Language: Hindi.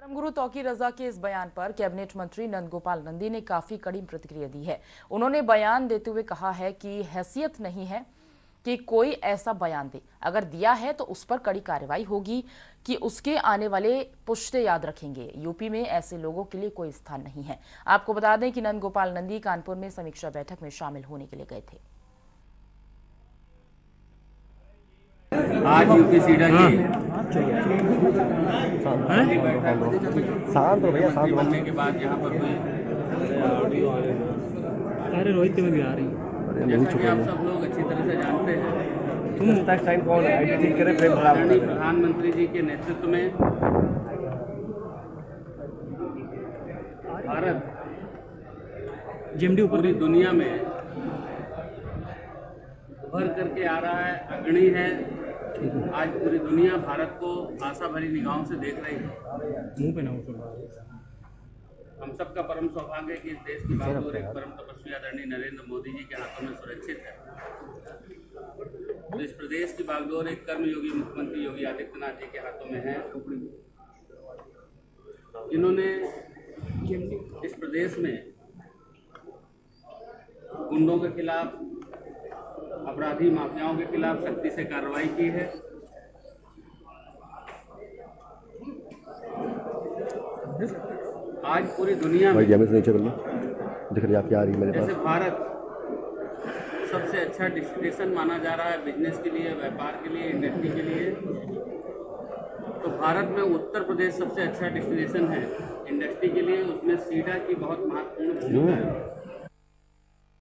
धर्मगुरु तौकीर रजा के इस बयान पर कैबिनेट मंत्री नंदगोपाल नंदी ने काफी कड़ी प्रतिक्रिया दी है। उन्होंने बयान देते हुए कहा है कि हैसियत नहीं है कि कोई ऐसा बयान दे, अगर दिया है तो उस पर कड़ी कार्रवाई होगी कि उसके आने वाले पुश्ते याद रखेंगे। यूपी में ऐसे लोगों के लिए कोई स्थान नहीं है। आपको बता दें कि नंदगोपाल नंदी कानपुर में समीक्षा बैठक में शामिल होने के लिए गए थे। आज यूपी सीडा की मंत्री बनने के बाद यहाँ पर हुई, अरे रोहित में भी आ रही जैसा कि आप सब लोग अच्छी तरह से जानते हैं, प्रधानमंत्री जी के नेतृत्व में भारत पूरी दुनिया में उभर करके आ रहा है, अग्रणी है। आज पूरी दुनिया भारत को आशा भरी निगाहों से देख रही है। हम सबका परम सौभाग्य है कि इस देश की बागडोर एक परम तपस्वी आदरणीय नरेंद्र मोदी जी के हाथों में सुरक्षित है। तो इस प्रदेश की बागडोर एक कर्मयोगी मुख्यमंत्री योगी आदित्यनाथ जी के हाथों में है। इन्होंने इस प्रदेश में गुंडों के खिलाफ, अपराधी माफियाओं के खिलाफ सख्ती से कार्रवाई की है। आज पूरी दुनिया में जैसे भारत सबसे अच्छा डेस्टिनेशन माना जा रहा है बिजनेस के लिए, व्यापार के लिए, इंडस्ट्री के लिए, तो भारत में उत्तर प्रदेश सबसे अच्छा डेस्टिनेशन है इंडस्ट्री के लिए। उसमें सीडा की बहुत महत्वपूर्ण भूमिका है।